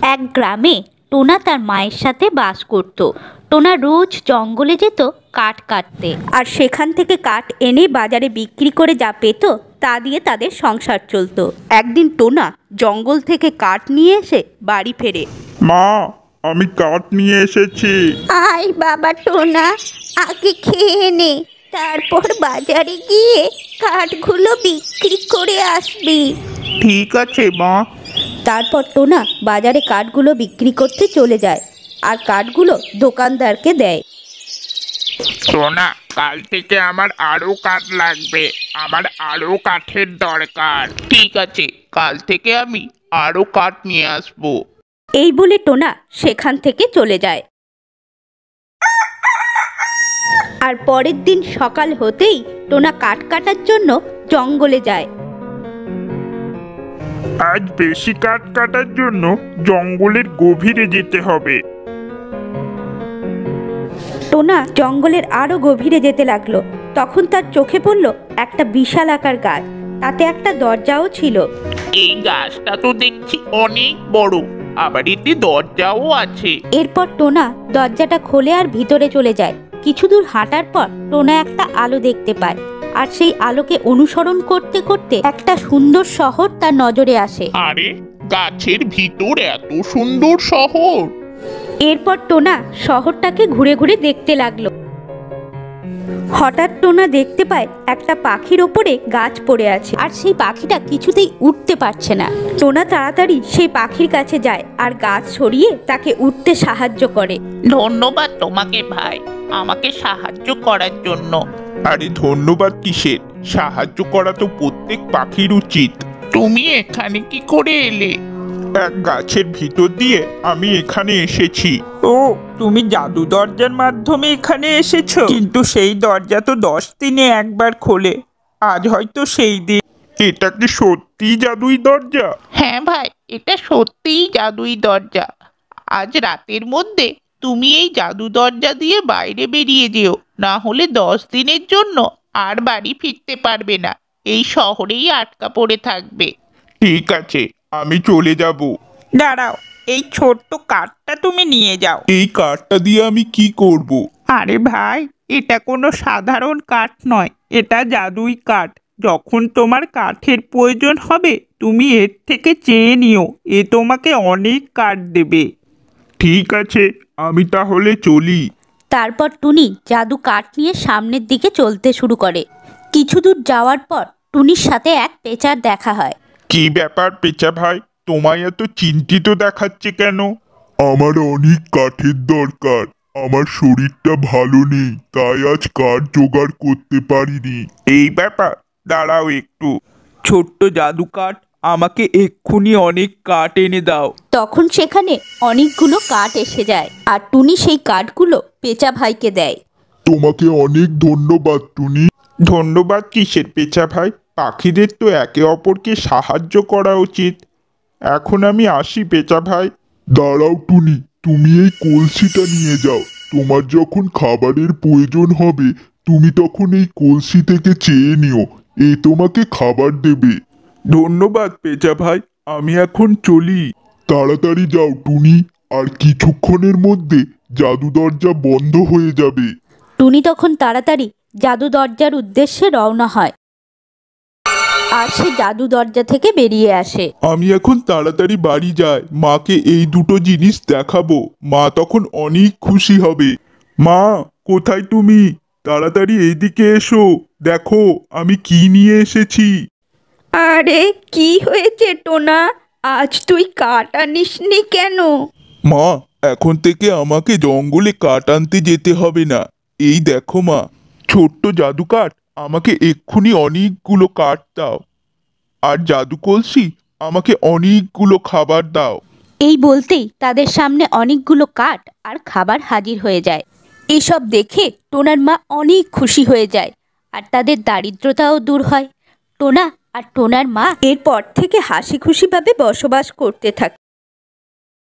এক গ্রামে টোনা তার মায়ের সাথে বাস করত। টোনা রোজ জঙ্গলে যেত কাঠ কাটতে, আর সেখান থেকে কাঠ এনে বাজারে বিক্রি করে যা পেত তা দিয়ে তাদের সংসার চলতো। একদিন টোনা জঙ্গল থেকে কাঠ নিয়ে এসে বাড়ি ফেরে। মা, আমি কাঠ নিয়ে এসেছি। আয় বাবা টোনা, আগে খেয়ে নে, তারপর বাজারে গিয়ে কাঠগুলো বিক্রি করে আসবি। ঠিক আছে মা। তারপর টোনা বাজারে কাঠগুলো বিক্রি করতে চলে যায় আর কাঠগুলো দোকানদারকে দেয়। সোনা, কাল থেকে আমার আরো কাঠ লাগবে, আমার আরো কাঠের দরকার। ঠিক আছে, কাল থেকে আমি আরো কাঠ নিয়ে আসবো। এই বলে টোনা সেখান থেকে চলে যায়। আর পরের দিন সকাল হতেই টোনা কাঠ কাটার জন্য জঙ্গলে যায়। আজ বেশি কাঠ কাটার জন্য জঙ্গলের গভীরে যেতে হবে। টোনা জঙ্গলের আরো গভীরে যেতে লাগলো। তখন তার চোখে পড়ল একটা বিশাল আকার গাছ, তাতে একটা দরজাও ছিল। এই গাছটা তো দেখছি অনেক বড়, আবার এতে দরজাও আছে। এরপর টোনা দরজাটা খোলে আর ভিতরে চলে যায়। কিছু দূর হাঁটার পর টোনা একটা আলো দেখতে পায়, আর সেই আলোকে অনুসরণ করতে করতে একটা সুন্দর শহর তার নজরে আসে। আরে, গাছের ভিতর এত সুন্দর শহর! এরপর টোনা শহরটাকে ঘুরে ঘুরে দেখতে লাগলো। হঠাৎ টোনা দেখতে পায় একটা পাখির ওপরে গাছ পড়ে আছে, আর সেই পাখিটা কিছুতেই উঠতে পারছে না। টোনা তাড়াতাড়ি সেই পাখির কাছে যায় আর গাছ সরিয়ে তাকে উঠতে সাহায্য করে। ধন্যবাদ তোমাকে ভাই, আমাকে সাহায্য করার জন্য। আরে ধন্যবাদ কিসের? সাহায্য করা তো প্রত্যেক পাখির উচিত। তুমি এখানে কি করে এলে? এক গাছের ভিতর দিয়ে আমি এখানে এসেছি। ও, তুমি জাদু দরজার মাধ্যমে এখানে এসেছো? কিন্তু সেই দরজা তো 10 দিনে একবার খোলে। আজ হয়তো সেই দিন। এটা কি সত্যি জাদুই দরজা? হ্যাঁ ভাই, এটা সত্যিই জাদুই দরজা। আজ রাতের মধ্যে তুমি এই জাদু দরজা দিয়ে বাইরে বেরিয়ে যেও, না হলে 10 দিনের জন্য আর বাড়ি ফিরতে পারবে না। এই শহরেই আটকা পড়ে থাকবে। ঠিক আছে, আমি চলে যাব। দাঁড়াও, এই ছোট্ট কাঠটা তুমি নিয়ে যাও। এই কাঠটা দিয়ে আমি কি করব? আরে ভাই, এটা কোনো সাধারণ কাঠ নয়, এটা জাদুই কাঠ। যখন তোমার কাঠের প্রয়োজন হবে তুমি এর থেকে চেয়ে নিও, এ তোমাকে অনেক কাঠ দেবে। ঠিক আছে, আমি তাহলে চলি। তারপর টুনি জাদু কাঠ নিয়ে সামনের দিকে চলতে শুরু করে। কিছু দূর যাওয়ার পর টুনির সাথে এক পেঁচার দেখা হয়। কি ব্যাপার পেঁচা ভাই, তোমায় এত চিন্তিত দেখাচ্ছে কেন? আমার অনেক কাঠের দরকার, আমার শরীরটা ভালো নেই, তাই আজ কাঠ জোগাড় করতে পারিনি। এই ব্যাপার, দাঁড়াও একটু। ছোট্ট জাদু কাঠ, আমাকে এক্ষুনি অনেক কাঠ এনে দাও। তখন সেখানে অনেকগুলো কাঠ এসে যায়, আর টুনি সেই কাঠগুলো পেঁচা ভাইকে দেয়। তোমাকে অনেক ধন্যবাদ টুনি। ধন্যবাদ কিসের পেঁচা ভাই? পাখিদের তো একে অপরকে সাহায্য করা উচিত। এখন আমি আসি পেঁচা ভাই। দাঁড়াও টুনি, তুমি এই কলসিটা নিয়ে যাও। তোমার যখন খাবারের প্রয়োজন হবে তুমি তখন এই কলসি থেকে চেয়ে নিও, এ তোমাকে খাবার দেবে। ধন্যবাদ পেঁচা ভাই, আমি এখন চলি। তাড়াতাড়ি যাও টুনি, আর কিছুক্ষণের মধ্যে জাদু দরজা বন্ধ হয়ে যাবে। টুনি তখন তাড়াতাড়ি জাদু দরজার উদ্দেশ্যে রওনা হয়, আর সে জাদু দরজা থেকে বেরিয়ে আসে। আমি এখন তাড়াতাড়ি বাড়ি যাই, মাকে এই দুটো জিনিস দেখাবো, মা তখন অনেক খুশি হবে। মা, কোথায় তুমি? তাড়াতাড়ি এইদিকে এসো, দেখো আমি কি নিয়ে এসেছি। আরে কি হয়েছে টোনা, আজ তুই কাঠ আনিসনি কেন? মা, এখন থেকে আমাকে জঙ্গলে কাঠ আনতে যেতে হবে না। এই দেখো মা, ছোট্ট জাদু কাঠ, আমাকে এক্ষুনি অনেকগুলো কাঠ দাও। আর জাদু কলসি, আমাকে অনেকগুলো খাবার দাও। এই বলতেই তাদের সামনে অনেকগুলো কাঠ আর খাবার হাজির হয়ে যায়। এসব দেখে টোনার মা অনেক খুশি হয়ে যায়, আর তাদের দারিদ্রতাও দূর হয়। টোনা আর টোনার মা এরপর থেকে হাসি খুশিভাবে বসবাস করতে থাকে।